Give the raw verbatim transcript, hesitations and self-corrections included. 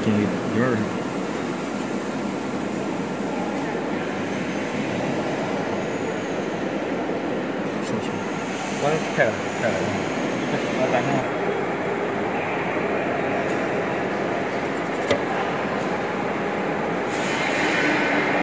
行李一二。手行， 我开了，开了。那咱看。